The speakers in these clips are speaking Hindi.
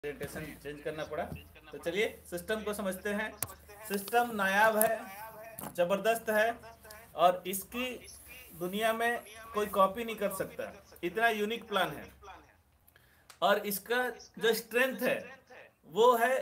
प्रेजेंटेशन चेंज करना पड़ा। तो चलिए सिस्टम को समझते हैं। सिस्टम नायाब है, जबरदस्त है और इसकी दुनिया में कोई कॉपी नहीं कर सकता। इतना यूनिक प्लान है और इसका जो स्ट्रेंथ है वो है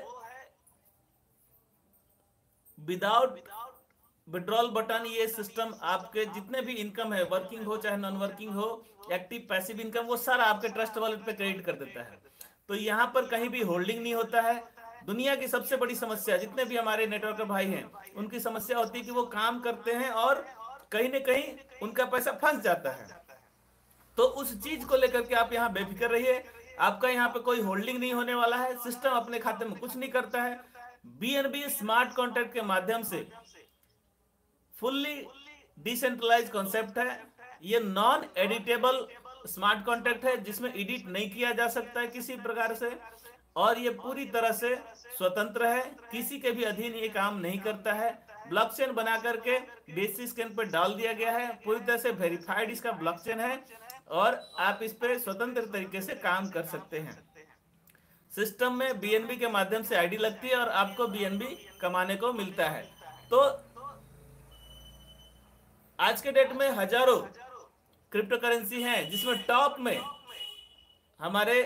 विदाउट विड्रॉल बटन। ये सिस्टम आपके जितने भी इनकम है, वर्किंग हो चाहे नॉन वर्किंग हो, एक्टिव पैसिव इनकम, वो सारा आपके ट्रस्ट वॉलेट पे क्रेडिट कर देता है। तो यहाँ पर कहीं भी होल्डिंग नहीं होता है। दुनिया की सबसे बड़ी समस्या, जितने भी हमारे नेटवर्क भाई हैं उनकी समस्या होती है कि वो काम करते हैं और कहीं ना कहीं उनका पैसा फंस जाता है। तो उस चीज को लेकर के आप यहाँ बेफिक्र रहिए। आपका यहाँ पे कोई होल्डिंग नहीं होने वाला है। सिस्टम अपने खाते में कुछ नहीं करता है। बीएनबी स्मार्ट कॉन्ट्रैक्ट के माध्यम से फुल्ली डिसेंट्रलाइज कॉन्सेप्ट है। ये नॉन एडिटेबल स्मार्ट कॉन्ट्रैक्ट है जिसमें एडिट नहीं किया जा सकता है किसी प्रकार से, और ये पूरी तरह से स्वतंत्र है, किसी के भी अधीन ये काम नहीं करता है। ब्लॉकचेन बना करके डीएससी स्कैन पर डाल दिया गया है, पूरी तरह से वेरीफाइड इसका ब्लॉकचेन है और आप इस पर स्वतंत्र तरीके से काम कर सकते हैं। सिस्टम में बीएनबी के माध्यम से आईडी लगती है और आपको बीएनबी कमाने को मिलता है। तो आज के डेट में हजारों क्रिप्टो करेंसी हैं जिसमें टॉप में हमारे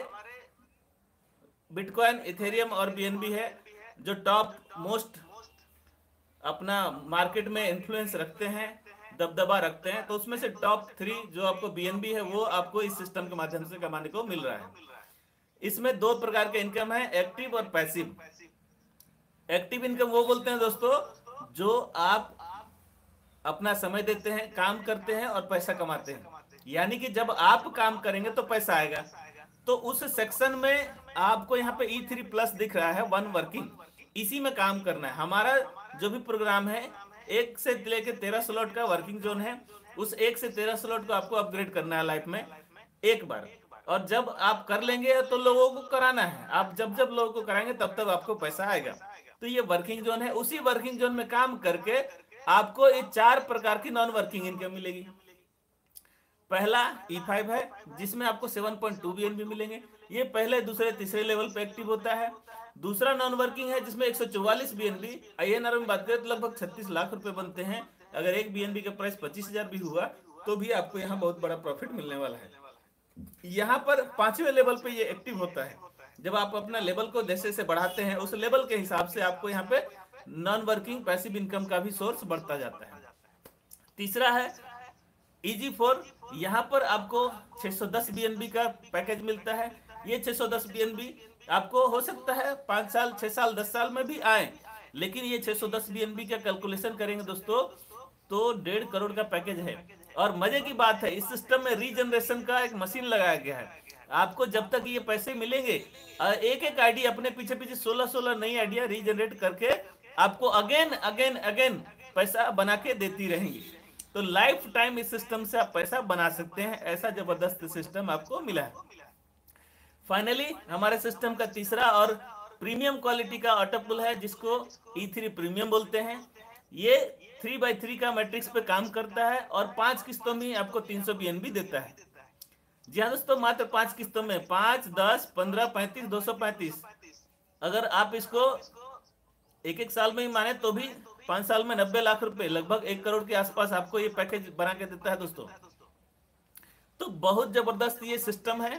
बिटकॉइन, इथेरियम और बीएनबी है, जो टॉप मोस्ट अपना मार्केट में इन्फ्लुएंस रखते हैं, दबदबा रखते हैं। तो उसमें से टॉप 3 जो आपको बीएनबी है वो आपको इस सिस्टम के माध्यम से कमाने को मिल रहा है। इसमें 2 प्रकार के इनकम है, एक्टिव और पैसिव। एक्टिव इनकम वो बोलते हैं दोस्तों जो आप अपना समय देते हैं, काम करते हैं और पैसा कमाते हैं। यानी कि जब आप काम करेंगे तो पैसा आएगा। तो उस सेक्शन में आपको यहाँ पे E3 प्लस दिख रहा है, 1 वर्किंग, इसी में काम करना है। हमारा जो भी प्रोग्राम है 1 से लेके 13 स्लॉट का वर्किंग जोन है। उस 1 से 13 स्लॉट को आपको अपग्रेड करना है लाइफ में एक बार, और जब आप कर लेंगे तो लोगों को कराना है। आप जब जब लोगों को कराएंगे तब तक आपको पैसा आएगा। तो ये वर्किंग जोन है। उसी वर्किंग जोन में काम करके आपको ये 4 प्रकार की नॉन वर्किंग इनकम मिलेगी। पहला E5 है जिसमें आपको 7.2 बीएनबी मिलेंगे। ये पहले, दूसरे, तीसरे लेवल पे एक्टिव होता है। दूसरा नॉन वर्किंग है जिसमें 144 बीएनबी, आईएनआर में बात करें तो लगभग 36 लाख रुपए बनते हैं। अगर एक बीएनबी का प्राइस 25,000 भी हुआ तो भी आपको यहाँ बहुत बड़ा प्रॉफिट मिलने वाला है। यहाँ पर 5वें लेवल पे ये एक्टिव होता है। जब आप अपना लेवल को जैसे जैसे बढ़ाते हैं उस लेवल के हिसाब से आपको यहाँ पे नॉन वर्किंग पैसिव इनकम का भी सोर्स बढ़ता जाता है। तीसरा है EG4। यहाँ पर आपको 610 बीएनबी का पैकेज मिलता है। ये 610 बीएनबी आपको हो सकता है 5 साल, 6 साल, 10 साल में भी आए, लेकिन ये 610 बीएनबी का कैलकुलेशन करेंगे दोस्तों तो 1.5 करोड़ का पैकेज है। और मजे की बात है इस सिस्टम में रीजनरेशन का एक मशीन लगाया गया है। आपको जब तक ये पैसे मिलेंगे एक एक आईडी अपने पीछे पीछे 16 नई आइडिया रीजनरेट करके आपको अगेन अगेन अगेन पैसा बना के देती रहेंगी। तो लाइफ टाइम इस सिस्टम से आप पैसा बना सकते हैं। ऐसा जबरदस्त सिस्टम आपको मिला है। फाइनली हमारे सिस्टम का तीसरा और प्रीमियम क्वालिटी का ऑटो पुल है जिसको E3 प्रीमियम बोलते हैं। ये 3x3 का मैट्रिक्स पे काम करता है और 5 किस्तों में आपको 300 बीएनबी देता है। जी हाँ दोस्तों, मात्र 5 किस्तों में 5, 10, 15, 35, 235। अगर आप इसको एक एक साल में ही माने तो भी 5 साल में 90 लाख रुपए, लगभग 1 करोड़ के आसपास आपको ये पैकेज बना के देता है दोस्तों। तो बहुत जबरदस्त ये सिस्टम है।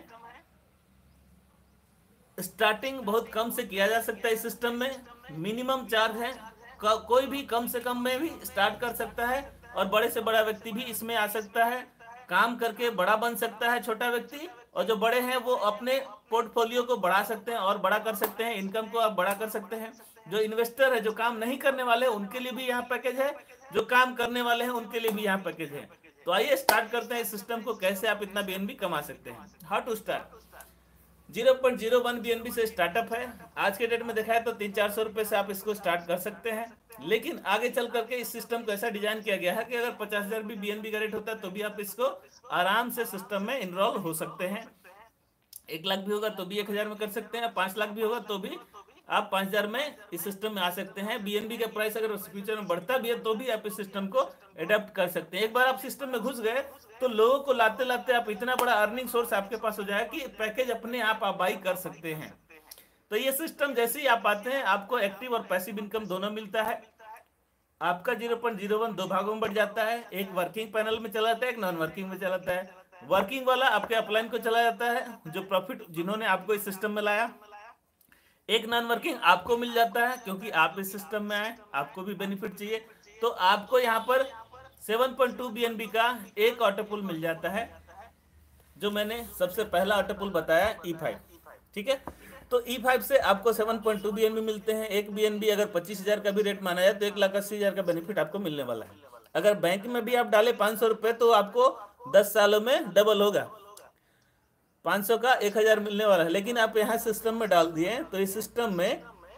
स्टार्टिंग बहुत कम से किया जा सकता है। इस सिस्टम में मिनिमम चार्ज है, कोई भी कम से कम में भी स्टार्ट कर सकता है और बड़े से बड़ा व्यक्ति भी इसमें आ सकता है। काम करके बड़ा बन सकता है छोटा व्यक्ति, और जो बड़े हैं वो अपने पोर्टफोलियो को बढ़ा सकते हैं और बड़ा कर सकते हैं, इनकम को आप बड़ा कर सकते हैं। जो इन्वेस्टर है, जो काम नहीं करने वाले उनके लिए भी यहाँ पैकेज है, जो काम करने वाले हैं उनके लिए भी यहाँ पैकेज है। तो आइए स्टार्ट करते हैं इस सिस्टम को, कैसे आप इतना बीएनबी कमा सकते हैं। How to start. 0.01 बीएनबी से स्टार्टअप है। आज के डेट में देखा है तो 300-400 रुपए से आप इसको स्टार्ट कर सकते हैं। लेकिन आगे चल करके इस सिस्टम को ऐसा डिजाइन किया गया है कि अगर 50,000 भी बीएनबी का रेट होता है तो भी आप इसको आराम से सिस्टम में इनरोल हो सकते हैं। 1 लाख भी होगा तो भी 1,000 में कर सकते हैं, 5 लाख भी होगा तो भी आप 5,000 में इस सिस्टम में आ सकते हैं। बीएनबी का प्राइस अगर फ्यूचर में बढ़ता भी है तो भी आप इस सिस्टम को एडेप्ट कर सकते हैं। एक बार आप सिस्टम में घुस गए तो लोगों को लाते लाते आप इतना बड़ा अर्निंग सोर्स आपके पास हो जाएगा कि पैकेज अपने आप बाई कर सकते हैं। तो ये सिस्टम जैसे ही आप आते हैं आपको एक्टिव और पैसिव इनकम दोनों मिलता है। आपका 0.01 दो भागों में बढ़ जाता है, एक वर्किंग पैनल में चला जाता है, एक नॉन वर्किंग में चला जाता है। वर्किंग वाला आपके अपलाइन को चला जाता है, जो प्रॉफिट जिन्होंने आपको इस सिस्टम में लाया। एक नॉन वर्किंग आपको मिल जाता है क्योंकि आप इस सिस्टम में आए, आपको भी बेनिफिट चाहिए। तो आपको यहाँ पर 7.2 BNB का एक ऑटो पुल मिल जाता है, जो मैंने सबसे पहला ऑटो पुल बताया E5। ठीक है, तो E5 से आपको 7.2 BNB मिलते हैं। एक BNB अगर 25,000 का भी रेट माना जाए तो 1,80,000 का बेनिफिट आपको मिलने वाला है। अगर बैंक में भी आप डाले 500 रुपए तो आपको 10 सालों में डबल होगा, 500 का 1,000 मिलने वाला है। लेकिन आप यहाँ सिस्टम में डाल दिए तो इस सिस्टम में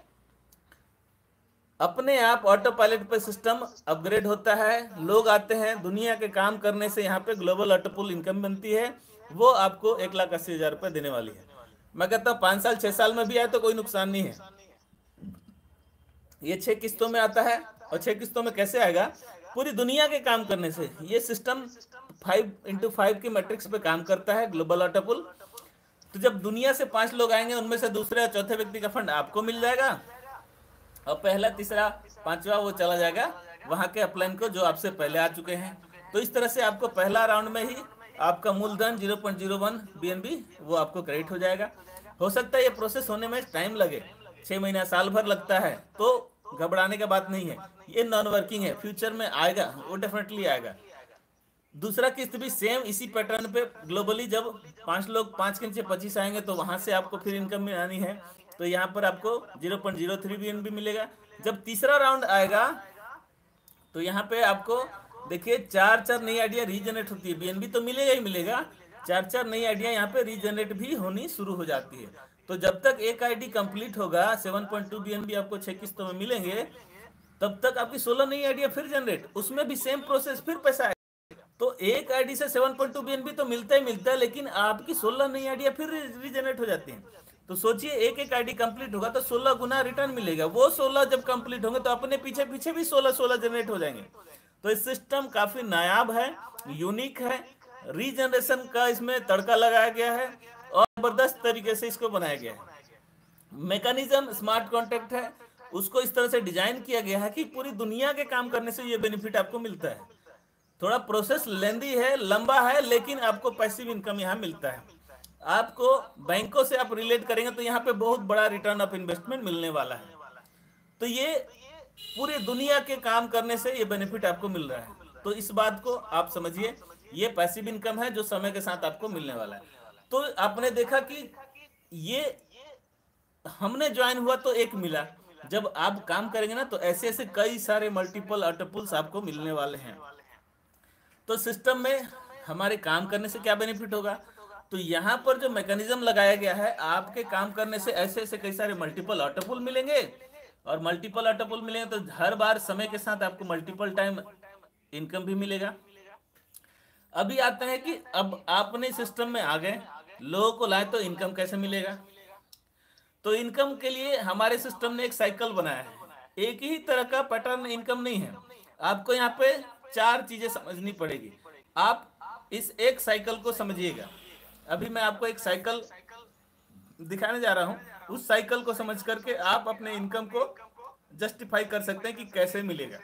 अपने आप ऑटो पायलट पे सिस्टम अपग्रेड होता है, लोग आते हैं, दुनिया के काम करने से यहाँ पे ग्लोबल ऑटो पुल इनकम बनती है, वो आपको 1,80,000 रुपये देने वाली है। मैं कहता हूँ 5 साल 6 साल में भी आए तो कोई नुकसान नहीं है। ये 6 किस्तों में आता है, और 6 किस्तों में कैसे आएगा? पूरी दुनिया के काम करने से। ये सिस्टम 5x5 की मैट्रिक्स पे काम करता है, ग्लोबल ऑटो पुल। तो जब दुनिया से 5 लोग आएंगे उनमें से दूसरे या चौथे व्यक्ति का फंड आपको मिल जाएगा, और पहला तीसरा पांचवा वो चला जाएगा वहां के अपलाइन को जो आपसे पहले आ चुके हैं। तो इस तरह से आपको पहला राउंड में ही आपका मूलधन 0.01 BNB वो आपको क्रेडिट हो जाएगा। हो सकता है ये प्रोसेस होने में टाइम लगे, 6 महीना साल भर लगता है, तो घबराने का बात नहीं है। ये नॉन वर्किंग है, फ्यूचर में आएगा, वो डेफिनेटली आएगा। दूसरा किस्त भी सेम इसी पैटर्न पे ग्लोबली, जब 5 लोग 5 के नीचे 25 आएंगे तो वहां से आपको फिर इनकम में आनी है। तो यहाँ पर आपको 0.03 BNB मिलेगा। जब तीसरा राउंड आएगा तो यहाँ पे आपको देखिए 4 नई आइडिया रीजनरेट होती है। BNB तो मिलेगा ही मिलेगा, 4 नई आइडिया यहाँ पे रीजनरेट भी होनी शुरू हो जाती है। तो जब तक एक आईडी कंप्लीट होगा, 7.2 BNB आपको 6 किस्तों में मिलेंगे, तब तक आपकी 16 नई आइडिया फिर जनरेट, उसमें भी सेम प्रोसेस, फिर पैसा आएगा। तो एक आईडी से 7.2 BNB तो मिलता ही मिलता है, लेकिन आपकी 16 नई आइडिया फिर रीजनरेट हो जाती हैं। तो सोचिए एक एक आईडी कंप्लीट होगा तो 16 गुना रिटर्न मिलेगा। वो 16 जब कंप्लीट होंगे तो अपने पीछे पीछे भी 16 जनरेट हो जाएंगे। तो इस सिस्टम काफी नायाब है, यूनिक है, रीजनरेशन का इसमें तड़का लगाया गया है और जबरदस्त तरीके से इसको बनाया गया है। मैकेनिज्म स्मार्ट कॉन्ट्रैक्ट है, उसको इस तरह से डिजाइन किया गया है कि पूरी दुनिया के काम करने से ये बेनिफिट आपको मिलता है। थोड़ा प्रोसेस लेंदी है, लंबा है, लेकिन आपको पैसिव इनकम यहाँ मिलता है। आपको बैंकों से आप रिलेट करेंगे तो यहाँ पे बहुत बड़ा रिटर्न ऑफ इन्वेस्टमेंट मिलने वाला है। तो ये पूरी दुनिया के काम करने से ये बेनिफिट आपको मिल रहा है। तो इस बात को आप समझिए, ये पैसिव इनकम है जो समय के साथ आपको मिलने वाला है। तो आपने देखा कि ये हमने ज्वाइन हुआ तो एक मिला, जब आप काम करेंगे ना तो ऐसे ऐसे कई सारे मल्टीपल ऑटो पुल्स आपको मिलने वाले हैं। तो सिस्टम में हमारे काम करने से क्या बेनिफिट होगा? तो यहाँ पर जो मैकेनिज्म लगाया गया है, आपके काम करने से ऐसे ऐसे कई सारे मल्टीपल ऑटो पुल मिलेंगे, और मल्टीपल ऑटो पुल मिलेंगे तो हर बार समय के साथ आपको मल्टीपल टाइम इनकम भी मिलेगा। अभी आता है कि अब आपने सिस्टम में आ गए, लोगों को लाए, तो इनकम कैसे मिलेगा? तो इनकम के लिए हमारे सिस्टम ने एक साइकिल बनाया है। एक ही तरह का पैटर्न इनकम नहीं है, आपको यहाँ पे 4 चीजें समझनी पड़ेगी। आप इस एक साइकिल को समझिएगा। अभी मैं आपको एक साइकिल दिखाने जा रहा हूँ, उस साइकिल को समझ करके आप अपने इनकम को जस्टिफाई कर सकते हैं कि कैसे मिलेगा।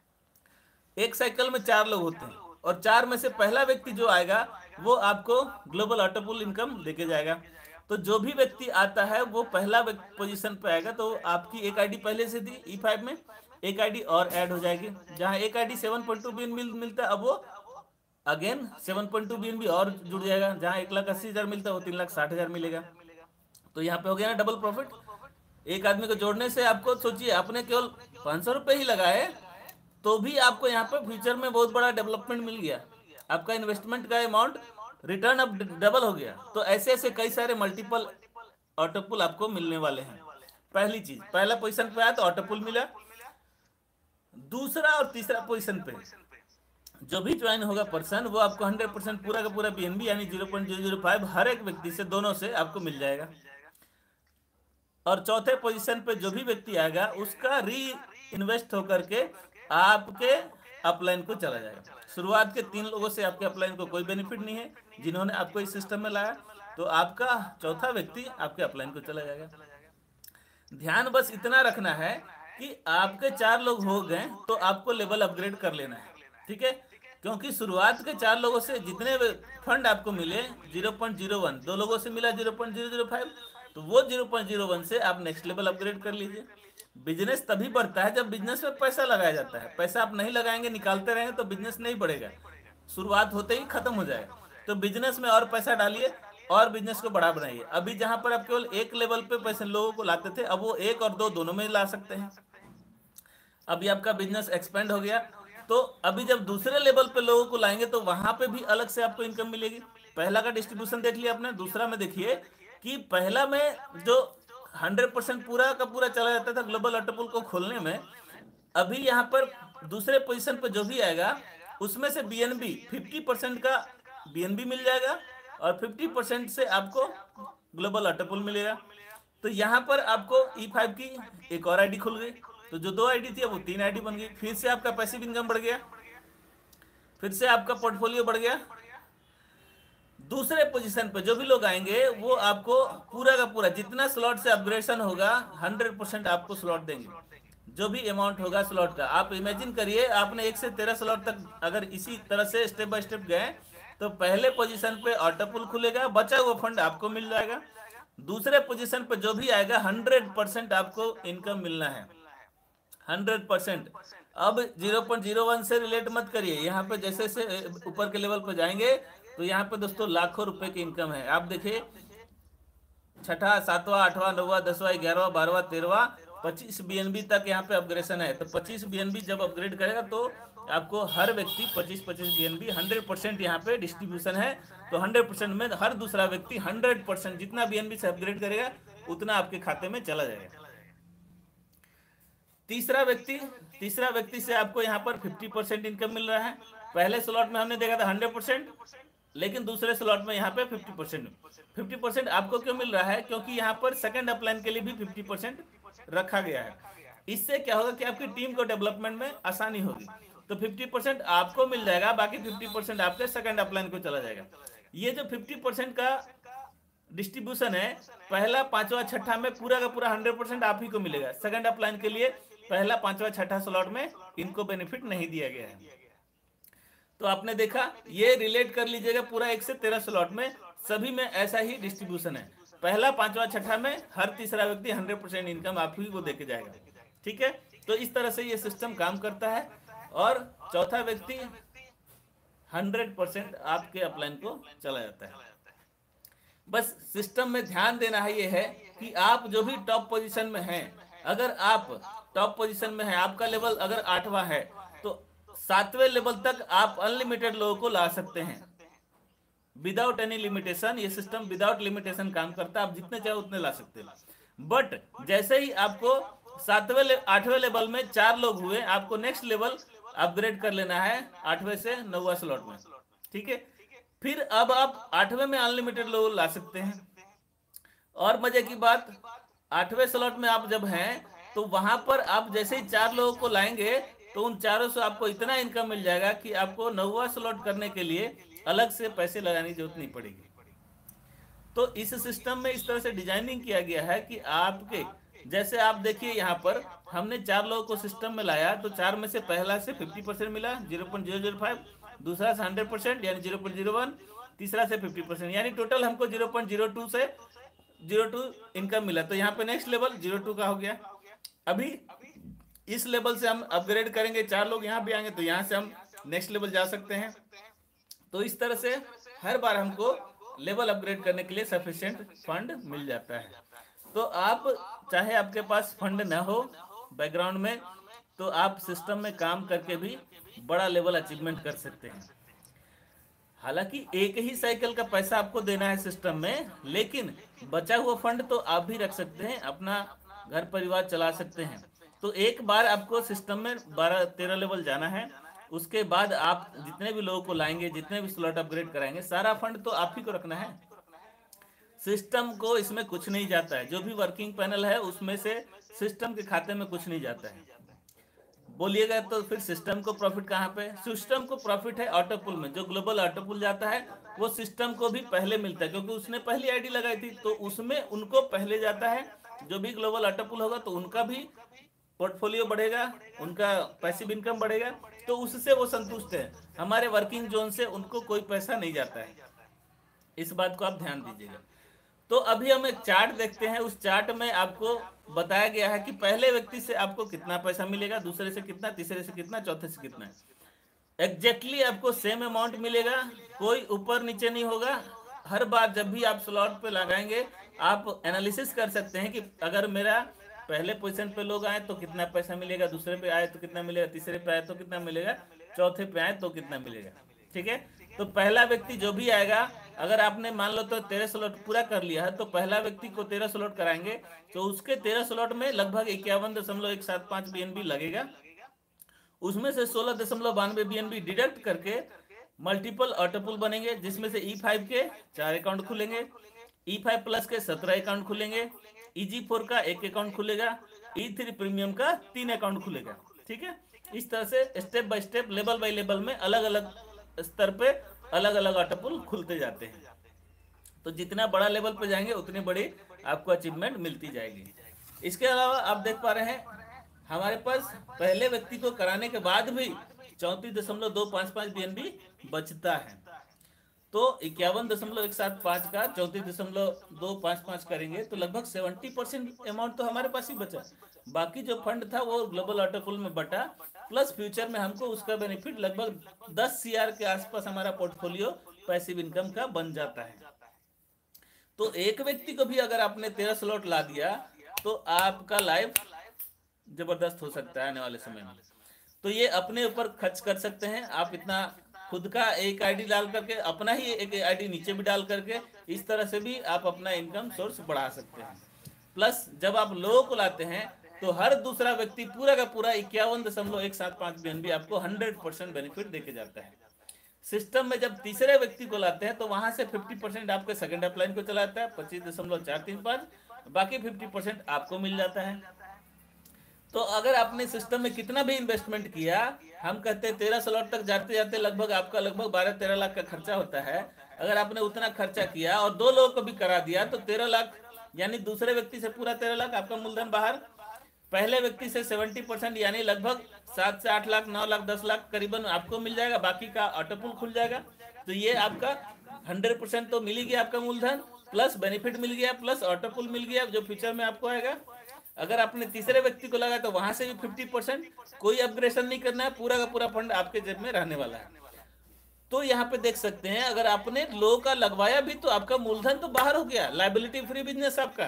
एक साइकिल में 4 लोग होते हैं, और 4 में से पहला व्यक्ति जो आएगा वो आपको ग्लोबल ऑटो पुल इनकम देके जाएगा। तो जो भी व्यक्ति आता है वो पहला पोजीशन पे आएगा। तो आपकी एक आईडी पहले से थी E5 में, एक आईडी और ऐड हो जाएगी। जहां एक आईडी 7.2 BNB मिलता है, अब वो अगेन 7.2 BNB और जुड़ जाएगा। जहां 1,80,000 मिलता है वो 3,60,000 मिलेगा। तो यहाँ पे हो गया ना डबल प्रॉफिट। एक आदमी को जोड़ने से आपको सोचिए, आपने केवल 500 रुपये ही लगाए तो भी आपको यहाँ पे फ्यूचर में बहुत बड़ा डेवलपमेंट मिल गया। आपका इन्वेस्टमेंट का अमाउंट रिटर्न अब डबल हो गया। तो ऐसे ऐसे कई सारे मल्टीपल ऑटो पुल आपको मिलने वाले हैं। पहली चीज, पहला पोजीशन पे आया तो ऑटो पुल मिला। दूसरा और तीसरा पोजीशन पे जो भी ज्वाइन होगा पर्सन, वो आपको 100% पूरा का पूरा BNB यानी 0.005 हर एक व्यक्ति से, दोनों से आपको मिल जाएगा। और चौथे पोजीशन पे जो भी व्यक्ति आएगा उसका री इन्वेस्ट होकर के आपके अपलाइन को चला जाएगा। शुरुआत के 3 लोगों से आपके अपलाइन को कोई बेनिफिट नहीं है, जिन्होंने आपको इस सिस्टम में लाया, तो आपका चौथा व्यक्ति आपके अपलाइन को चला जाएगा। ध्यान बस इतना रखना है कि आपके 4 लोग हो गए तो आपको लेवल अपग्रेड कर लेना है, ठीक है। क्योंकि शुरुआत के 4 लोगों से जितने फंड आपको मिले 0.01, 2 लोगों से मिला 0.005, तो वो 0.01 से आप नेक्स्ट लेवल अपग्रेड कर लीजिए। बिजनेस तभी बढ़ता है जब बिजनेस में पैसा लगाया जाता है। पैसा आप नहीं लगाएंगे, निकालते रहेंगे तो बिजनेस नहीं बढ़ेगा, शुरुआत होते ही खत्म हो जाएगा। तो बिजनेस में और पैसा डालिए और बिजनेस को बढ़ा बनाइए। अभी जहां पर आप केवल एक लेवल पे पैसे लोगों को लाते थे, अब वो 1 और 2 दोनों में ला सकते हैं। अभी आपका बिजनेस एक्सपेंड हो गया, तो अभी जब दूसरे लेवल पे लोगों को लाएंगे तो वहां पे भी अलग से आपको इनकम मिलेगी। पहला का डिस्ट्रीब्यूशन देख लिया आपने, दूसरा में देखिए कि पहला में जो 100% पूरा का पूरा चला जाता था ग्लोबल ऑटोपुल को खोलने में, अभी यहाँ पर दूसरे पोजीशन पे जो भी आएगा उसमें से बीएनबी 50% का बीएनबी मिल जाएगा और 50% से आपको ग्लोबल ऑटोपुल मिलेगा। तो यहाँ पर आपको E5 की एक और आईडी खुल गई, तो जो 2 आईडी थी वो 3 आईडी बन गई। फिर से आपका पैसिव इनकम बढ़ गया, फिर से आपका पोर्टफोलियो बढ़ गया। दूसरे पोजीशन पे जो भी लोग आएंगे वो आपको पूरा का पूरा जितना स्लॉट से अपग्रेडेशन होगा 100% आपको स्लॉट देंगे। जो भी अमाउंट होगा स्लॉट का, आप इमेजिन करिए आपने 1 से 13 स्लॉट तक अगर इसी तरह से स्टेप बाय स्टेप गए तो पहले पोजीशन पे ऑटोपुल खुलेगा, बचा हुआ फंड आपको मिल जाएगा। दूसरे पोजीशन पे जो भी आएगा 100% आपको इनकम मिलना है, 100%। अब 0.01 से रिलेट मत करिए, यहाँ पे जैसे जैसे ऊपर के लेवल पर जाएंगे तो यहाँ पे दोस्तों लाखों रुपए की इनकम है। आप देखिए 6ठा 7वां 8वां 9वां 10वां 11वां 12वां 13वां 25 बीएनबी तक यहाँ पे अपग्रेडेशन है। तो 25 बीएनबी जब अपग्रेड करेगा तो आपको हर व्यक्ति 25-25 बीएनबी 100% यहाँ पे डिस्ट्रीब्यूशन है। तो 100% में हर दूसरा व्यक्ति 100% जितना बीएनबी से अपग्रेड करेगा उतना आपके खाते में चला जाएगा। तीसरा व्यक्ति से आपको यहाँ पर 50% इनकम मिल रहा है। पहले स्लॉट में हमने देखा था 100%, लेकिन दूसरे स्लॉट में यहाँ पे 50% आपको क्यों मिल रहा है? क्योंकि यहाँ पर सेकंड अपलाइन के लिए भी 50% रखा गया है। इससे क्या होगा कि आपकी टीम को डेवलपमेंट में आसानी होगी। तो 50% आपको मिल जाएगा, बाकी 50% आपके सेकंड अपलाइन को चला जाएगा। ये जो 50% का डिस्ट्रीब्यूशन है, पहला 5वां 6ठा में पूरा का पूरा 100% आप ही को मिलेगा। सेकंड अपलाइन के लिए पहला 5वां 6ठा स्लॉट में इनको बेनिफिट नहीं दिया गया है। तो आपने देखा, ये रिलेट कर लीजिएगा पूरा 1 से 13 स्लॉट में सभी में ऐसा ही डिस्ट्रीब्यूशन है। पहला 5वां 6ठा में हर तीसरा व्यक्ति 100% इनकम आप ही को देके जाएगा, ठीक है। तो इस तरह से ये सिस्टम काम करता है और चौथा व्यक्ति 100% आपके अपलाइन को चला जाता है। बस सिस्टम में ध्यान देना है ये है कि आप जो भी टॉप पोजीशन में हैं, अगर आप टॉप पोजीशन में हैं, आपका लेवल अगर 8वां है तो 7वें लेवल तक आप अनलिमिटेड लोगों को ला सकते हैं विदाउट एनी लिमिटेशन। ये सिस्टम विदाउट लिमिटेशन काम करता है, आप जितने चाहे उतने ला सकते हैं। बट जैसे ही आपको 8वें लेवल में 4 लोग हुए, आपको नेक्स्ट लेवल अपग्रेड कर लेना है 8वें से 9वां स्लॉट में, ठीक है। फिर अब आप 8वें में अनलिमिटेड लोग ला सकते हैं। और मजे की बात, 8वें स्लॉट में आप जब हैं तो वहां पर आप जैसे ही 4 लोगों को लाएंगे तो उन चारों से आपको इतना इनकम मिल जाएगा कि आपको 9वां स्लॉट करने के लिए अलग से पैसे लगाने की जरूरत नहीं पड़ेगी। तो इस सिस्टम में इस तरह से डिजाइनिंग किया गया है कि आपके जैसे आप देखिए यहाँ पर हमने 4 लोगों को सिस्टम में लाया तो 4 में से पहला से 50% मिला 0.005, दूसरा से 100% यानी 0.01, तीसरा से 50% यानी टोटल हमको 0.02 से 02 इनकम मिला। तो यहाँ पे नेक्स्ट लेवल 02 का हो गया। अभी इस लेवल से हम अपग्रेड करेंगे, 4 लोग यहाँ भी आएंगे तो यहाँ से हम नेक्स्ट लेवल जा सकते हैं। तो इस तरह से हर बार हमको लेवल अपग्रेड करने के लिए सफिशिएंट फंड मिल जाता है। तो आप चाहे आपके पास फंड ना हो बैकग्राउंड में, तो आप सिस्टम में काम करके भी बड़ा लेवल अचीवमेंट कर सकते हैं। हालांकि एक ही साइकिल का पैसा आपको देना है सिस्टम में, लेकिन बचा हुआ फंड तो आप भी रख सकते हैं, अपना घर परिवार चला सकते हैं। तो एक बार आपको सिस्टम में 12-13 लेवल जाना है, उसके बाद आप जितने भी लोगों को लाएंगे, जितने भी स्लॉट अपग्रेड कराएंगे, सारा फंड तो आप ही को रखना है। सिस्टम को इसमें कुछ नहीं जाता है, जो भी वर्किंग पैनल है उसमें से सिस्टम के खाते में कुछ नहीं जाता है। बोलिएगा तो फिर सिस्टम को प्रॉफिट कहाँ पे? सिस्टम को प्रॉफिट है ऑटोपुल में। जो ग्लोबल ऑटोपुल जाता है वो सिस्टम को भी पहले मिलता है, क्योंकि उसने पहली आईडी लगाई थी तो उसमें उनको पहले जाता है। जो भी ग्लोबल ऑटो पूल होगा तो उनका भी पोर्टफोलियो बढ़ेगा, उनका पैसिव इनकम बढ़ेगा, तो उससे वो संतुष्ट है। हमारे वर्किंग जोन से उनको कोई पैसा नहीं जाता है, इस बात को आप ध्यान दीजिएगा। तो अभी हम एक चार्ट देखते हैं, उस चार्ट में आपको बताया गया है कि पहले व्यक्ति से आपको कितना पैसा मिलेगा, दूसरे से कितना, तीसरे से कितना, चौथे से कितना। एग्जैक्टली आपको सेम अमाउंट मिलेगा, कोई ऊपर नीचे नहीं होगा। हर बार जब भी आप स्लॉट पे लगाएंगे, आप एनालिसिस कर सकते हैं कि अगर मेरा पहले पोजीशन पे लोग आए तो कितना पैसा मिलेगा, दूसरे पे आए तो कितना मिलेगा, तीसरे पे आए तो कितना मिलेगा, चौथे पे आए तो कितना मिलेगा। ठीक है, तो पहला व्यक्ति जो भी आएगा, अगर आपने मान लो तो 13 स्लॉट पूरा कर लिया है, तो पहला व्यक्ति को 13 स्लॉट कराएंगे, तो उसके 13 स्लॉट में लगभग 51.175 बीएनबी लगेगा। उसमें से 16.92 बीएनबी डिडक्ट करके मल्टीपल ऑटोपुल बनेंगे, जिसमें से E5 के 4 अकाउंट खुलेंगे, E5 प्लस के 17 अकाउंट खुलेंगे, EG4 का 1 अकाउंट खुलेगा, E3 प्रीमियम का 3 अकाउंट खुलेगा। ठीक है, इस तरह से step by step, level by level में अलग अलग स्तर पे अलग अलग ऑटोपुल खुलते जाते हैं। तो जितना बड़ा लेवल पे जाएंगे उतनी बड़ी आपको अचीवमेंट मिलती जाएगी। इसके अलावा आप देख पा रहे हैं हमारे पास पहले व्यक्ति को कराने के बाद भी 34.255 बीएनबी बचता है। तो 51.175 का 34.255 करेंगे तो लगभग 70% अमाउंट तो हमारे पास ही बचा। बाकी जो फंड था वो ग्लोबल ऑटोपुल में बटा, प्लस फ्यूचर में हमको उसका बेनिफिट लगभग 10 सीआर के आसपास हमारा पोर्टफोलियो पैसिव इनकम का बन जाता है। तो एक व्यक्ति को भी अगर आपने 13 स्लॉट ला दिया तो आपका लाइफ जबरदस्त हो सकता है आने वाले समय में। तो ये अपने ऊपर खर्च कर सकते हैं आप, इतना खुद का एक आईडी डाल करके, अपना ही एक आईडी नीचे भी डाल करके, इस तरह से भी आप अपना इनकम सोर्स बढ़ा सकते हैं। प्लस जब आप लोगों को लाते हैं तो हर दूसरा व्यक्ति पूरा का पूरा 51.175 बीएनबी आपको 100% बेनिफिट देके जाता है। सिस्टम में जब तीसरे व्यक्ति को लाते हैं तो वहां से 50% आपके सेकंड अपलाइन को चला जाता है 25.435, बाकी 50% आपको मिल जाता है। तो अगर आपने सिस्टम में कितना भी इन्वेस्टमेंट किया, हम कहते हैं 13 स्लॉट तक जाते जाते लगभग आपका लगभग 12-13 लाख का खर्चा होता है। अगर आपने उतना खर्चा किया और 2 लोगों को भी करा दिया तो 13 लाख, यानी दूसरे व्यक्ति से पूरा 13 लाख आपका मूलधन बाहर, पहले व्यक्ति से 70% यानी लगभग 7 से 8 लाख, 9 लाख, 10 लाख करीबन आपको मिल जाएगा, बाकी का ऑटोपुल खुल जाएगा। तो ये आपका 100% तो मिल ही गया आपका मूलधन, प्लस बेनिफिट मिल गया, प्लस ऑटोपुल मिल गया जो फ्यूचर में आपको आएगा। अगर आपने तीसरे व्यक्ति को लगा तो वहां से भी 50%, कोई अपग्रेडेशन नहीं करना है, पूरा का पूरा फंड आपके जेब में रहने वाला है। तो यहाँ पे देख सकते हैं अगर आपने लोगों का लगवाया भी तो आपका मूलधन तो बाहर हो गया, लायबिलिटी फ्री बिजनेस आपका,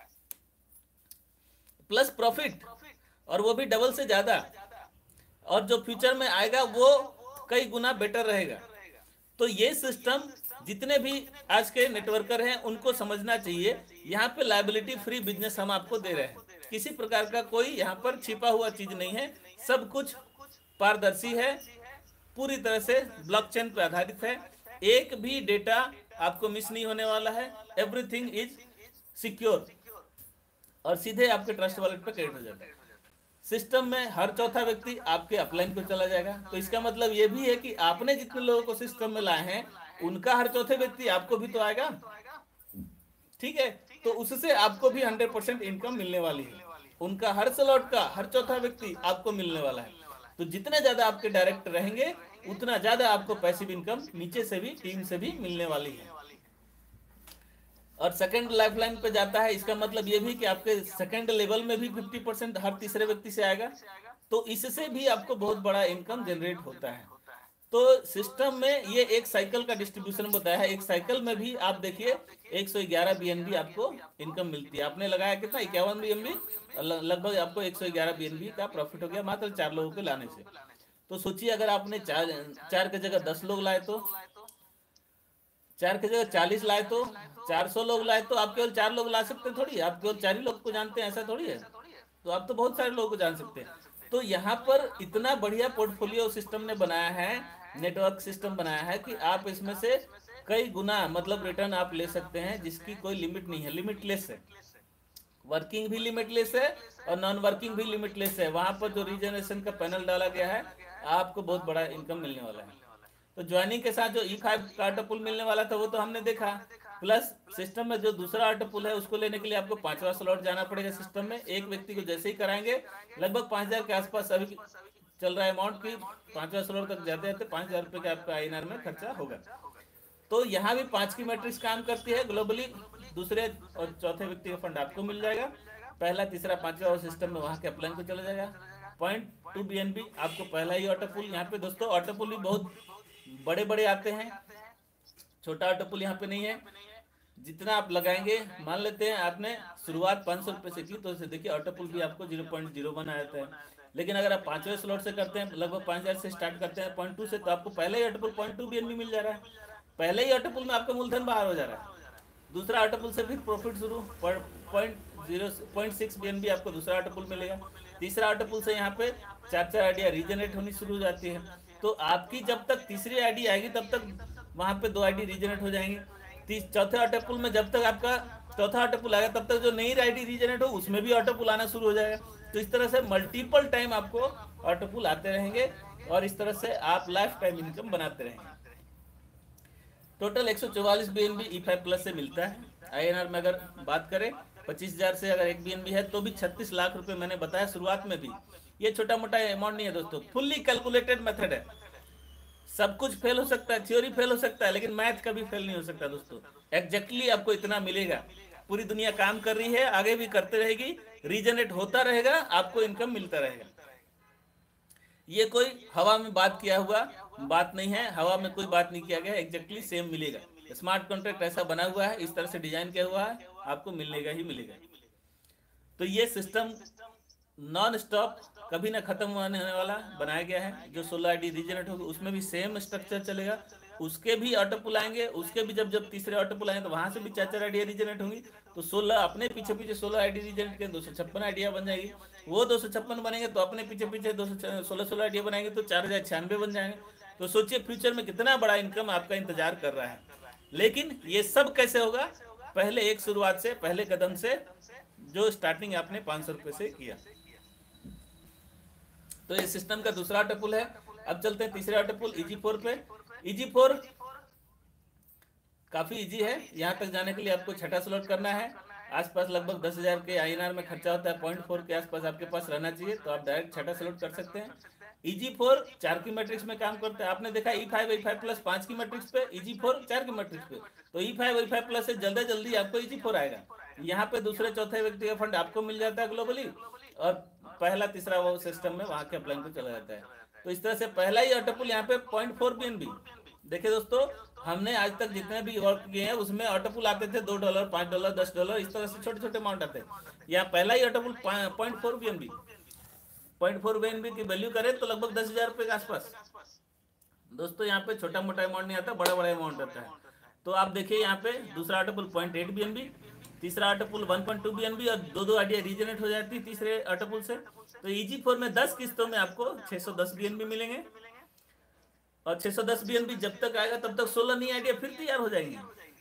प्लस प्रॉफिट, और वो भी डबल से ज्यादा, और जो फ्यूचर में आएगा वो कई गुना बेटर रहेगा। तो ये सिस्टम जितने भी आज के नेटवर्कर हैं उनको समझना चाहिए, यहाँ पे लायबिलिटी फ्री बिजनेस हम आपको दे रहे हैं, किसी प्रकार का कोई यहाँ पर छिपा हुआ चीज नहीं है, सब कुछ पारदर्शी है, पूरी तरह से ब्लॉकचेन पर आधारित है, एक भी डेटा आपको मिस नहीं होने वाला है, एवरीथिंग इज सिक्योर, और सीधे आपके ट्रस्ट वॉलेट पर क्रेडिट हो जाता है। सिस्टम में हर चौथा व्यक्ति आपके अपलाइन को चला जाएगा। तो इसका मतलब ये भी है कि आपने जितने लोगों को सिस्टम में लाए हैं उनका हर चौथे व्यक्ति आपको भी तो आएगा। ठीक है, तो उससे आपको भी 100% इनकम मिलने वाली है, उनका हर स्लॉट का हर चौथा व्यक्ति आपको मिलने वाला है। तो जितने ज्यादा आपके डायरेक्ट रहेंगे उतना ज्यादा आपको पैसिव इनकम नीचे से भी, टीम से भी मिलने वाली है। और सेकंड लाइफलाइन पे जाता है, इसका मतलब ये भी कि आपके सेकंड लेवल में भी 50% हर तीसरे व्यक्ति से आएगा, तो इससे भी आपको बहुत बड़ा इनकम जनरेट होता है। तो सिस्टम में ये एक साइकिल का डिस्ट्रीब्यूशन बताया है, एक साइकिल में भी आप देखिए 111 बीएनबी आपको इनकम मिलती है। आपने लगाया कितना, 51 बीएनबी, लगभग आपको 111 बीएनबी का प्रॉफिट हो गया मात्र 4 लोगों के लाने से। तो सोचिए अगर आपने चार की जगह 10 लोग लाए, तो 4 की जगह 40 लाए, तो 400 लोग लाए, तो आप केवल 4 लोग ला सकते थोड़ी, आप केवल 4 ही लोग को जानते हैं ऐसा थोड़ी है, तो आप तो बहुत सारे लोगों को जान सकते हैं। तो यहाँ पर इतना बढ़िया पोर्टफोलियो सिस्टम ने बनाया है, नेटवर्क सिस्टम बनाया है कि आप इसमें से कई गुना मतलब रिटर्न आप ले सकते हैं, जिसकी कोई लिमिट नहीं है, लिमिटलेस है। वर्किंग भी लिमिटलेस है और नॉन वर्किंग भी लिमिटलेस है। वहां पर जो रीजनरेशन का पैनल डाला गया है, आपको बहुत बड़ा इनकम मिलने वाला है। तो ज्वाइनिंग के साथ जो E5 का ऑटोपुल मिलने वाला था वो तो हमने देखा, प्लस सिस्टम में जो दूसरा ऑटो पुल है उसको लेने के लिए आपको 5वां स्लॉट जाना पड़ेगा सिस्टम में। एक व्यक्ति को जैसे ही कराएंगे लगभग 5,000 के आसपास अभी चल रहा है अमाउंट की, 5वां स्लॉट तक जाते जाते 5,000 रुपये का आपका INR में खर्चा होगा। तो यहाँ भी 5 की मैट्रिक्स काम करती है ग्लोबली। दूसरे और चौथे व्यक्ति का फंड आपको मिल जाएगा, पहला तीसरा पांचवा और सिस्टम में वहां के अपलाइन को चला जाएगा। 0.2 BNB आपको पहला ही ऑटो पुल। यहाँ पे दोस्तों ऑटो पुल भी बहुत बड़े बड़े आते हैं, छोटा ऑटो पुल यहाँ पे नहीं है। जितना आप लगाएंगे, मान लेते हैं आपने शुरुआत 500 रुपये से की, तो देखिए ऑटो पुल भी आपको 0.01 आ जाता है। लेकिन अगर आप 5वें स्लॉट से करते हैं, लगभग 5,000 से स्टार्ट करते हैं 0.2 से, तो आपको पहले ही ऑटो पुल 0.2 BNB मिल जा रहा है। पहले ही ऑटो पुल में आपका मूलधन बाहर हो जा रहा है। दूसरा ऑटो पुल से फिर प्रॉफिट शुरू, 0.6 BNB आपको दूसरा ऑटो पुल मिलेगा। तीसरा ऑटो पुल से यहाँ पे 4 आइडिया रीजनरेट होनी शुरू हो जाती है। तो आपकी जब तक तीसरी आईडी आएगी तब तक वहां पे 2 आईडी रीजनरेट हो जाएंगे। चौथे ऑटो पुल में जब तक आपका चौथा ऑटो पुल आएगा तब तक जो नई आईडी रीजनरेट हो उसमें भी ऑटो पुल आना शुरू हो जाएगा। तो इस तरह से मल्टीपल टाइम आपको ऑटो पुल आते रहेंगे और इस तरह से आप लाइफ टाइम इनकम बनाते रहेंगे। टोटल 144 BNB E5 प्लस से मिलता है। INR में अगर बात करें 25,000 से अगर 1 BNB है तो भी 36 लाख रुपए मैंने बताया शुरुआत में भी। ये छोटा मोटा अमाउंट नहीं है दोस्तों, फुल्ली कैलकुलेटेड मेथड है। सब कुछ फेल हो सकता है, थ्योरी फेल हो सकता है, लेकिन मैथ कभी फेल नहीं हो सकता दोस्तों। एग्जैक्टली आपको इतना मिलेगा। पूरी दुनिया काम कर रही है, आगे भी करते रहेगी, रीजनरेट होता रहेगा, आपको इनकम मिलता रहेगा। ये कोई हवा में बात किया हुआ बात नहीं है, हवा में कोई बात नहीं किया गया, एग्जैक्टली सेम मिलेगा। स्मार्ट कॉन्ट्रैक्ट ऐसा बना हुआ है, इस तरह से डिजाइन किया हुआ है, आपको मिलेगा ही मिलेगा। तो ये सिस्टम नॉन स्टॉप कभी ना खत्म होने वाला बनाया गया है। जो 16 आईडी रीजनरेट होगी उसमें भी सेम स्ट्रक्चर चलेगा, उसके भी ऑटो पुल आएंगे, उसके भी जब तीसरे ऑटो पुल आएंगे तो वहां से भी 4 आइडिया रीजनरेट होंगी। तो 16 अपने पीछे पीछे 16 आईडी रीजनरेट करें, 256 आइडिया बन जाएगी। वो 256 बनेंगे तो अपने पीछे पीछे 216 आइडिया बनाएंगे तो 4,096 बन जाएंगे। तो सोचिए फ्यूचर में कितना बड़ा इनकम आपका इंतजार कर रहा है। लेकिन ये सब कैसे होगा? पहले एक शुरुआत से, पहले कदम से, जो स्टार्टिंग आपने 500 रुपए से किया। तो ये सिस्टम का दूसरा ऑटो पुल है। अब चलते हैं तीसरे ऑटो पुल EG4 पे। EG4 काफी इजी है। यहाँ तक जाने के लिए आपको छठा स्लॉट करना है। आसपास लगभग 10,000 के INR में खर्चा होता है, 0.4 के आसपास आपके पास रहना चाहिए, तो आप डायरेक्ट छठा स्लॉट कर सकते हैं। EG4 4 की मैट्रिक्स में काम करता है। आपने देखा E5 E5 प्लस 5 की मैट्रिक्स पे, EG4 4 की मैट्रिक्स पे। तो E5 E5 प्लस से जल्दी जल्दी आपको EG4 आएगा। यहाँ पे दूसरे चौथे व्यक्ति का फंड आपको मिल जाता है ग्लोबली, और पहला तीसरा वो सिस्टम में वहां के अपलाइन को चला जाता है। तो इस तरह से पहला ही ऑटो पुल यहाँ पे 0.4 BNB। देखिए दोस्तों, हमने आज तक जितने भी वर्क किए हैं उसमें ऑटो पुल आते थे $2, $5, $10, इस तरह से छोटे छोटे अमाउंट आते हैं। यहाँ पहला ही ऑटो पुल 0.4 BNB। 0.4 BNB की वैल्यू करें तो लगभग 10,000 रुपए के आसपास। दोस्तों यहाँ पे छोटा मोटा अमाउंट नहीं आता, बड़ा बड़ा अमाउंट आता है। तो आप देखिए यहाँ पे दूसरा ऑटो पुल 0.8 BNB, तीसरा ऑटो पुल 1.2 BNB, और दो आइडिया रीजनरेट हो जाती है तीसरे ऑटो पुल से। तो EG4 में 10 किस्तों में आपको 610 BNB मिलेंगे, और 610 BNB जब तक आएगा तब तक 16 नई आइडिया फिर तैयार हो जाएंगी।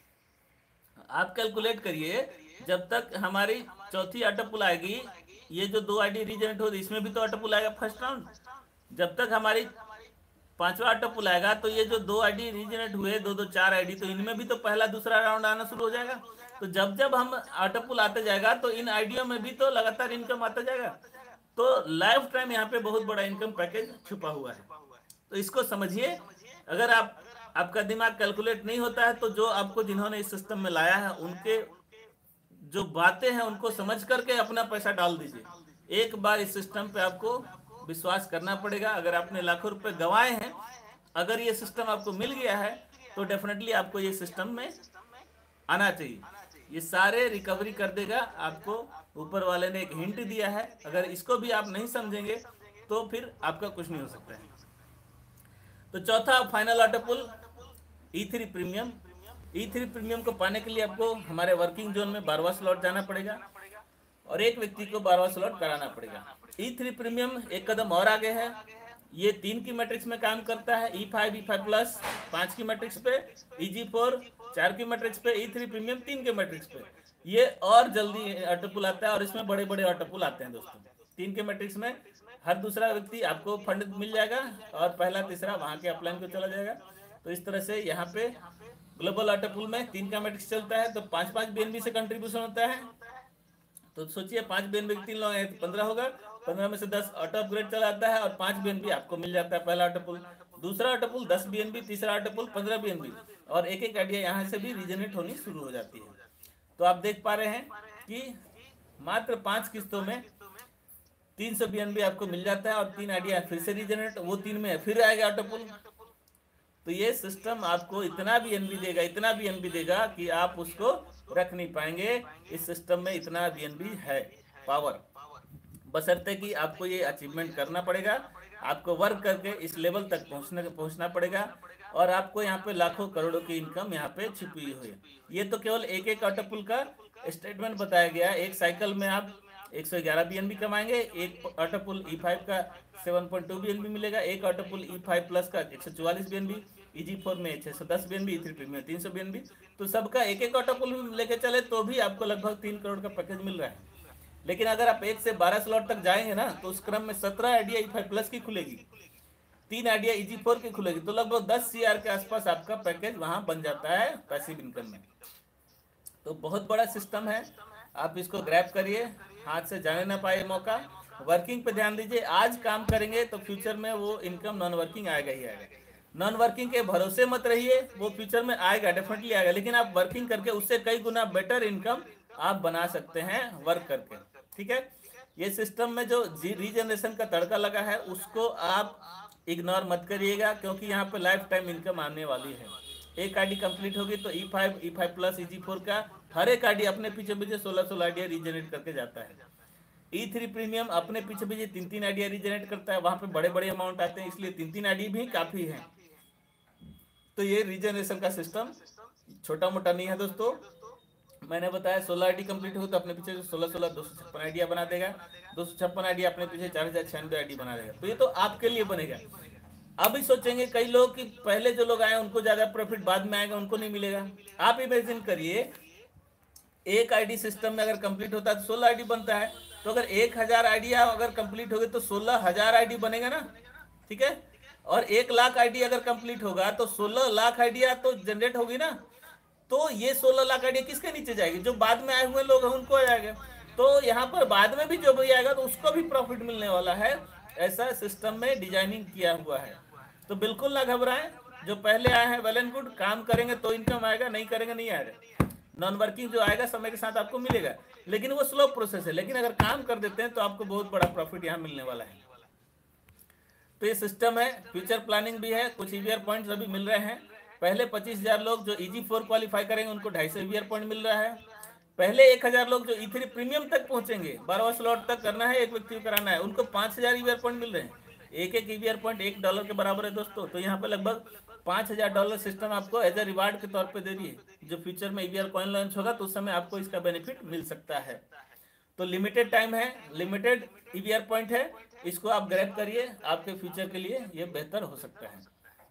आप कैलकुलेट करिए, जब तक हमारी चौथी ऑटो पुल आएगी, ये जो 2 आईडी रीजनरेट हो रही इसमें भी तो ऑटो पुल आएगा फर्स्ट राउंड। जब तक हमारी 5वां ऑटो पुल आएगा तो ये जो 2 आईडी रीजनरेट हुए, 4 आईडी, तो इनमें भी तो पहला दूसरा राउंड आना शुरू हो जाएगा। तो जब जब हम ऑटो पुल आते जाएगा तो इन आईडियो में भी तो लगातार इनकम आता जाएगा। तो लाइफ टाइम यहाँ पे बहुत बड़ा इनकम पैकेज छुपा हुआ है। तो इसको समझिए। अगर आपका दिमाग कैलकुलेट नहीं होता है तो जो आपको जिन्होंने इस सिस्टम में लाया है उनके जो बातें हैं उनको समझ करके अपना पैसा डाल दीजिए। एक बार इस सिस्टम पे आपको विश्वास करना पड़ेगा। अगर आपने लाखों रुपए गंवाए हैं, अगर ये सिस्टम आपको मिल गया है तो डेफिनेटली आपको ये सिस्टम में आना चाहिए। ये सारे रिकवरी कर देगा। आपको ऊपर वाले ने एक हिंट दिया है, अगर इसको भी आप नहीं समझेंगे तो फिर आपका कुछ नहीं हो सकता है। तो चौथा final auto pull E3 premium. E3 premium को पाने के लिए आपको हमारे वर्किंग जोन में 12वां स्लॉट जाना पड़ेगा और एक व्यक्ति को 12वां स्लॉट कराना पड़ेगा। E3 प्रीमियम एक कदम और आगे है। ये 3 की मैट्रिक्स में काम करता है। E5 E5 प्लस 5 की मैट्रिक्स पे, EG4 4 की मैट्रिक्स पे, E3 प्रीमियम 3 के मैट्रिक्स पे। ये और जल्दी ऑटो पुल आता है और इसमें बड़े बड़े ऑटो पुल आते हैं दोस्तों। 3 के मैट्रिक्स में हर दूसरा व्यक्ति आपको फंड मिल जाएगा और पहला तीसरा वहां के अपलाइन को चला जाएगा। तो इस तरह से यहाँ पे ग्लोबल ऑटो पूल में 3 का मैट्रिक्स चलता है, तो 5-5 बीएनबी से कंट्रीब्यूशन होता है। तो सोचिए 5 बीएनबी के 3 लोग हैं तो 15 होगा, 15 में से 10 ऑटो अपग्रेड चला जाता है और 5 बीएनबी आपको मिल जाता है पहला ऑटो पुल। दूसरा ऑटो पुल 10 बीएनबी, तीसरा ऑटो पुल 15 बीएनबी, और एक एक आइडिया यहाँ से भी रीजनरेट होनी शुरू हो जाती है। तो आप देख पा रहे हैं कि मात्र 5 किस्तों में 300 बीएनबी आपको मिल जाता है और 3 आइडिया फिर से रीजनरेट, वो 3 में फिर आएगा ऑटो पुल। तो ये सिस्टम आपको इतना बीएनबी देगा, इतना बीएनबी देगा कि आप उसको रख नहीं पाएंगे। इस सिस्टम में इतना बीएनबी है पावर, बशर्ते कि आपको ये अचीवमेंट करना पड़ेगा, आपको वर्क करके इस लेवल तक पहुंचना पड़ेगा, और आपको यहाँ पे लाखों करोड़ों की इनकम यहाँ पे छुपी हुई है। ये तो केवल एक एक ऑटो पुल का स्टेटमेंट बताया गया। एक साइकिल में आप 111 बीएनबी कमाएंगे, एक ऑटो पुल E5 का 7.2 बीएनबी मिलेगा, एक ऑटो पुल E5 प्लस का 144 बीएनबी, EG4 में 610 बीएनबी, E3 प्रीमियम 300 बीएनबी। तो सबका एक एक ऑटो पुल लेके चले तो भी आपको लगभग 3 करोड़ का पैकेज मिल रहा है। लेकिन अगर आप 1 से 12 स्लॉट तक जाएंगे ना, तो उस क्रम में 17 आइडिया E5 प्लस की खुलेगी, 3 आइडिया EG4 की खुलेगी, तो लगभग 10 CR के आसपास आपका पैकेज वहां बन जाता है पैसिव इनकम में। तो बहुत बड़ा सिस्टम है, आप इसको ग्रैब करिए, हाथ से जाने ना पाए मौका। वर्किंग पे ध्यान दीजिए, आज काम करेंगे तो फ्यूचर में वो इनकम नॉन वर्किंग आएगा ही आएगा। नॉन वर्किंग के भरोसे मत रहिए, वो फ्यूचर में आएगा, डेफिनेटली आएगा, लेकिन आप वर्किंग करके उससे कई गुना बेटर इनकम आप बना सकते हैं वर्क करके। ठीक है, ये सिस्टम में जो रीजनरेशन का तड़का लगा है उसको आप इग्नोर मत करिएगा, क्योंकि यहाँ पे लाइफ टाइम इनकम आने वाली है। एक आईडी कंप्लीट होगी तो E5 प्लस EG4 का हर एक आईडी अपने पीछे पीछे 16 आइडिया रीजनरेट करके जाता है। E3 प्रीमियम अपने पीछे पीछे 3 आइडिया रीजनरेट करता है, वहां पे बड़े बड़े अमाउंट आते हैं, इसलिए 3 आईडी भी काफी है। तो ये रीजनरेशन का सिस्टम छोटा मोटा नहीं है दोस्तों। मैंने बताया 16 आईडी कंप्लीट हो तो अपने पीछे 256 आइडिया बना देगा, 256 आइडिया अपने पीछे 4096 आईडी बना देगा। तो ये तो आपके लिए बनेगा। अभी सोचेंगे कई लोग कि पहले जो लोग आए उनको ज्यादा प्रॉफिट, बाद में आएगा उनको नहीं मिलेगा। आप इमेजिन करिए, एक आईडी सिस्टम में अगर कंप्लीट होता है तो 16 आईडी बनता है, तो अगर 1000 आइडिया अगर कंप्लीट हो गए तो 16,000 आईडी बनेगा ना। ठीक है, और 1 लाख आईडी अगर कंप्लीट होगा तो 16 लाख आइडिया तो जनरेट होगी ना। तो ये 16 लाख आइडिया किसके नीचे जाएगी? जो बाद में आए हुए लोग हैं उनको आ जाएगा। तो यहाँ पर बाद में भी जो भी आएगा तो उसको भी प्रॉफिट मिलने वाला है। ऐसा सिस्टम में डिजाइनिंग किया हुआ है। तो बिल्कुल ना घबराएं, जो पहले आए हैं वेल एंड गुड, काम करेंगे तो इनकम आएगा, नहीं करेंगे नहीं आएगा। नॉन वर्किंग जो आएगा समय के साथ आपको मिलेगा, लेकिन वो स्लो प्रोसेस है, लेकिन अगर काम कर देते हैं तो आपको बहुत बड़ा प्रॉफिट यहाँ मिलने वाला है। तो ये सिस्टम है, फ्यूचर प्लानिंग भी है, कुछ ईवीआर पॉइंट्स अभी मिल रहे हैं। पहले 25,000 लोग जो EG4 क्वालिफाई करेंगे उनको 250 ईवीआर पॉइंट मिल रहा है। पहले 1000 लोग जो E3 प्रीमियम तक पहुंचेंगे, 12वां स्लॉट तक करना है, एक व्यक्ति को कराना है, उनको 5000 ईवीआर पॉइंट मिल रहे हैं। एक एक ईवीआर पॉइंट $1 के बराबर है दोस्तों। तो यहाँ पे लगभग $5000 सिस्टम आपको एज ए रिवार्ड के तौर पे दे रही है। जो फ्यूचर में ईवीआर कॉइन लॉन्च होगा तो उस समय आपको इसका बेनिफिट मिल सकता है। तो लिमिटेड टाइम है, लिमिटेड ईवीआर पॉइंट है, इसको आप ग्रैब करिए, आपके फ्यूचर के लिए ये बेहतर हो सकता है।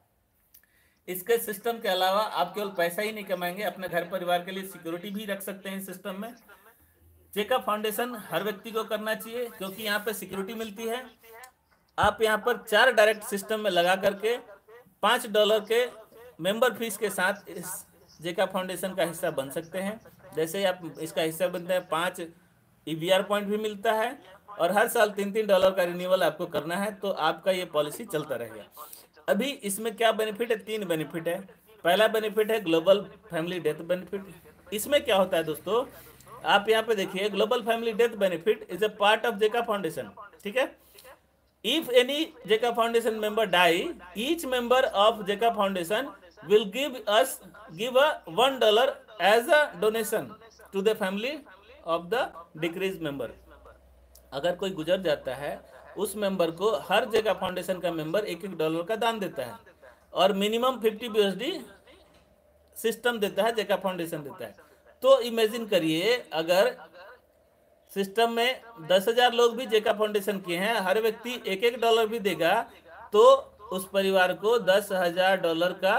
इसके सिस्टम के अलावा आप केवल पैसा ही नहीं कमाएंगे, अपने घर परिवार के लिए सिक्योरिटी भी रख सकते हैं सिस्टम में। चेकअप फाउंडेशन हर व्यक्ति को करना चाहिए, क्योंकि यहाँ पे सिक्योरिटी मिलती है। आप यहाँ पर 4 डायरेक्ट सिस्टम में लगा करके $5 के मेंबर फीस के साथ इस जेका फाउंडेशन का हिस्सा बन सकते हैं। जैसे आप इसका हिस्सा बनते हैं, 5 ईवीआर पॉइंट भी मिलता है, और हर साल $3 का रिन्यूअल आपको करना है, तो आपका ये पॉलिसी चलता रहेगा। अभी इसमें क्या बेनिफिट है? 3 बेनिफिट है। पहला बेनिफिट है ग्लोबल फैमिली डेथ बेनिफिट। इसमें क्या होता है दोस्तों, आप यहाँ पे देखिए, global family death benefit is a part of Jeka foundation. ठीक है, if any Jeka foundation member die, each member of Jeka foundation will give a $1 as a donation to the family of the डिक्रीज मेंबर। अगर कोई गुजर जाता है, उस मेंबर को हर जगह फाउंडेशन का मेंबर $1 का दान देता है, और मिनिमम 50 USD सिस्टम देता है, जेका फाउंडेशन देता है। तो इमेजिन करिए, अगर सिस्टम में 10,000 लोग भी जेका फाउंडेशन के हैं, हर व्यक्ति $1 भी देगा, तो उस परिवार को $10,000 का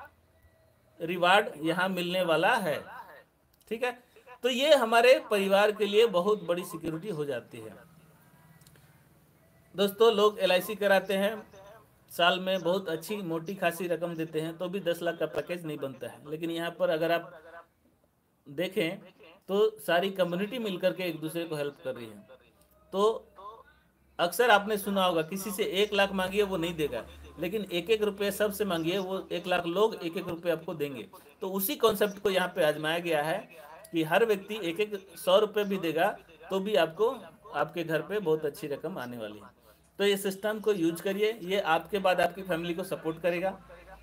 रिवार्ड यहाँ मिलने वाला है। ठीक है, तो ये हमारे परिवार के लिए बहुत बड़ी सिक्योरिटी हो जाती है। दोस्तों, लोग LIC कराते हैं, साल में बहुत अच्छी मोटी खासी रकम देते हैं तो भी 10 लाख का पैकेज नहीं बनता है। लेकिन यहाँ पर अगर आप देखें तो सारी कम्युनिटी मिलकर के एक दूसरे को हेल्प कर रही है। तो अक्सर आपने सुना होगा किसी से 1 लाख मांगिए वो नहीं देगा, लेकिन एक एक रुपये सबसे मांगिए वो 1 लाख लोग एक एक रुपये आपको देंगे। तो उसी कॉन्सेप्ट को यहाँ पे आजमाया गया है कि हर व्यक्ति एक एक 100 रुपये भी देगा तो भी आपको आपके घर पे बहुत अच्छी रकम आने वाली है। तो ये सिस्टम को यूज करिए, ये आपके बाद आपकी फैमिली को सपोर्ट करेगा।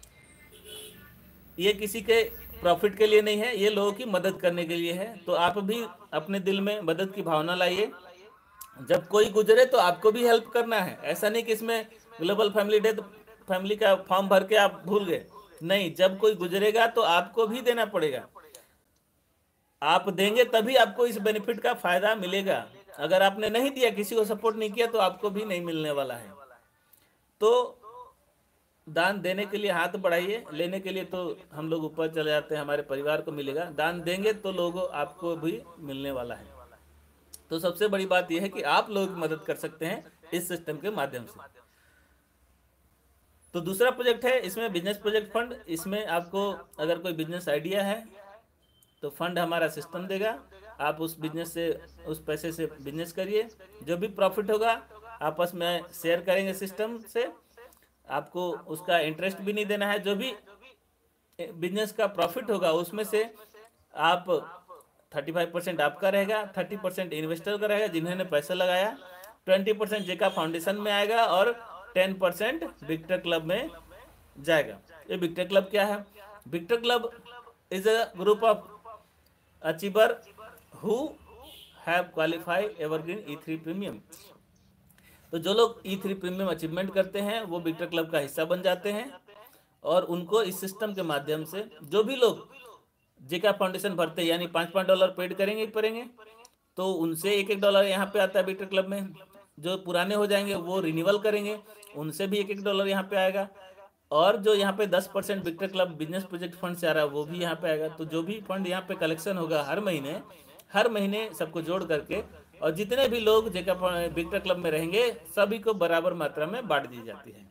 ये किसी के प्रॉफिट के लिए नहीं है, ये लोगों की मदद करने के लिए है। तो आप भी अपने दिल में मदद की भावना लाइए। जब कोई गुजरे तो आपको भी हेल्प करना है। ऐसा नहीं कि इसमें ग्लोबल फैमिली डेथ फैमिली का फॉर्म भर के आप भूल गए, नहीं, जब कोई गुजरेगा तो आपको भी देना पड़ेगा। आप देंगे तभी आपको इस बेनिफिट का फायदा मिलेगा। अगर आपने नहीं दिया, किसी को सपोर्ट नहीं किया, तो आपको भी नहीं मिलने वाला है। तो दान देने के लिए हाथ बढ़ाइए, लेने के लिए तो हम लोग ऊपर चले जाते हैं, हमारे परिवार को मिलेगा। दान देंगे तो लोगों आपको भी मिलने वाला है। तो सबसे बड़ी बात यह है कि आप लोग मदद कर सकते हैं इस सिस्टम के माध्यम से। तो दूसरा प्रोजेक्ट है, इसमें बिजनेस प्रोजेक्ट फंड। इसमें आपको अगर कोई बिजनेस आइडिया है तो फंड हमारा सिस्टम देगा, आप उस बिजनेस से, उस पैसे से बिजनेस करिए। जो भी प्रॉफिट होगा आपस में शेयर करेंगे सिस्टम से। आपको उसका इंटरेस्ट भी नहीं देना है। जो भी बिजनेस का प्रॉफिट होगा उसमें से आप 35% आपका रहेगा, 30% इन्वेस्टर का रहेगा जिन्होंने पैसा लगाया, 20% जेका फाउंडेशन में आएगा और 10% विक्टर क्लब में जाएगा। ये विक्टर क्लब क्या है? Victor Club is a group of achiever who have qualify evergreen E3 premium. तो जो लोग E3 प्रीमियम अचीवमेंट करते हैं वो विक्टर क्लब का हिस्सा बन जाते हैं। और उनको इस सिस्टम के माध्यम से, जो भी लोग जेका फाउंडेशन भरते हैं, यानी $5 पेड करेंगे तो उनसे $1 यहाँ पे आता है विक्टर क्लब में। जो पुराने हो जाएंगे वो रिन्यूअल करेंगे, उनसे भी $1 यहाँ पे आएगा। और जो यहाँ पे 10% Victor Club business project fund से आ रहा है वो भी यहाँ पे आएगा। तो जो भी फंड यहाँ पे कलेक्शन होगा हर महीने सबको जोड़ करके, और जितने भी लोग जेका विक्टर क्लब में रहेंगे सभी को बराबर मात्रा में बांट दी जाती है।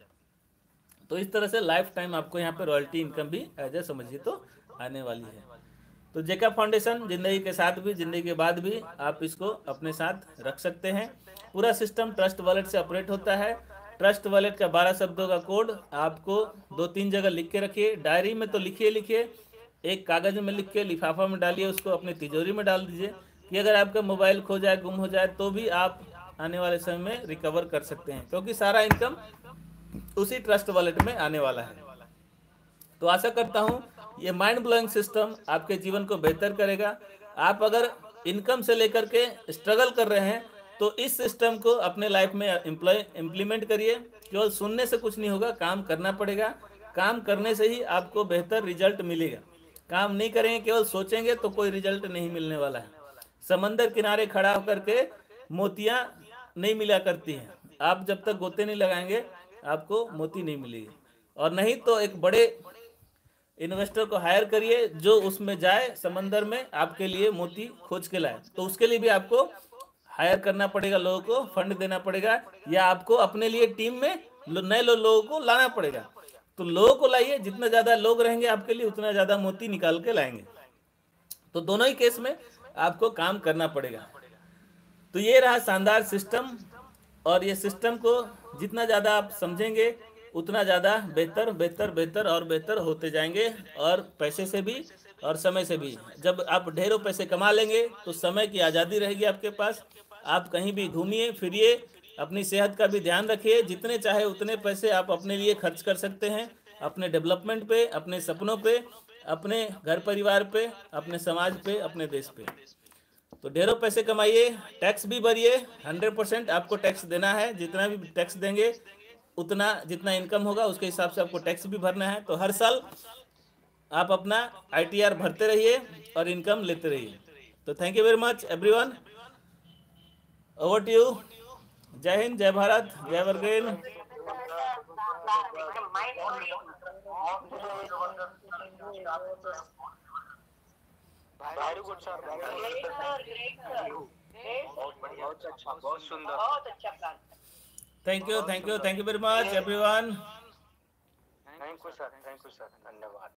तो इस तरह से लाइफ टाइम आपको यहाँ पे रॉयल्टी इनकम भी एज ए समझिए तो आने वाली है। तो जेका फाउंडेशन जिंदगी के साथ भी, जिंदगी के बाद भी आप इसको अपने साथ रख सकते हैं। पूरा सिस्टम ट्रस्ट वॉलेट से ऑपरेट होता है। ट्रस्ट वॉलेट का 12 शब्दों का कोड आपको 2-3 जगह लिख के रखिए। डायरी में तो लिखिए, एक कागज में लिख के लिफाफा में डालिए, उसको अपनी तिजोरी में डाल दीजिए कि अगर आपका मोबाइल खो जाए, गुम हो जाए, तो भी आप आने वाले समय में रिकवर कर सकते हैं, क्योंकि सारा इनकम उसी ट्रस्ट वॉलेट में आने वाला है। तो आशा करता हूं ये माइंड ब्लोइंग सिस्टम आपके जीवन को बेहतर करेगा। आप अगर इनकम से लेकर के स्ट्रगल कर रहे हैं तो इस सिस्टम को अपने लाइफ में इम्प्लीमेंट करिए। केवल सुनने से कुछ नहीं होगा, काम करना पड़ेगा। काम करने से ही आपको बेहतर रिजल्ट मिलेगा। काम नहीं करेंगे, केवल सोचेंगे तो कोई रिजल्ट नहीं मिलने वाला है। समंदर किनारे खड़ा होकर के मोतियां नहीं मिला करती हैं। आप जब तक गोते नहीं लगाएंगे आपको मोती नहीं मिलेगी। और नहीं तो एक बड़े इन्वेस्टर को हायर करिए जो उसमें जाए समंदर में, आपके लिए मोती खोज के लाए। तो उसके लिए भी आपको हायर करना पड़ेगा, लोगों को फंड देना पड़ेगा, या आपको अपने लिए टीम में नए लोगों को लाना पड़ेगा। तो लोगों को लाइए, जितना ज्यादा लोग रहेंगे आपके लिए उतना ज्यादा मोती निकाल के लाएंगे। तो दोनों ही केस में आपको काम करना पड़ेगा। तो ये रहा शानदार सिस्टम, और ये सिस्टम को जितना ज़्यादा आप समझेंगे उतना ज़्यादा बेहतर बेहतर बेहतर और बेहतर होते जाएंगे, और पैसे से भी और समय से भी। जब आप ढेरों पैसे कमा लेंगे तो समय की आज़ादी रहेगी आपके पास। आप कहीं भी घूमिए फिरिए, अपनी सेहत का भी ध्यान रखिए। जितने चाहे उतने पैसे आप अपने लिए खर्च कर सकते हैं, अपने डेवलपमेंट पे, अपने सपनों पे, अपने घर परिवार पे, अपने समाज पे, अपने देश पे। तो ढेरों पैसे कमाइए, टैक्स भी भरिए। 100% आपको टैक्स देना है। जितना भी टैक्स देंगे उतना, जितना इनकम होगा उसके हिसाब से आपको टैक्स भी भरना है। तो हर साल आप अपना ITR भरते रहिए और इनकम लेते रहिए। तो thank you very much everyone, over to you. जय हिंद, जय भारत, जय एवरग्रीन। वेरी गुड सर, बहुत अच्छा, बहुत सुंदर, बहुत अच्छा plan. Thank you very much everyone. Thank you sir, धन्यवाद।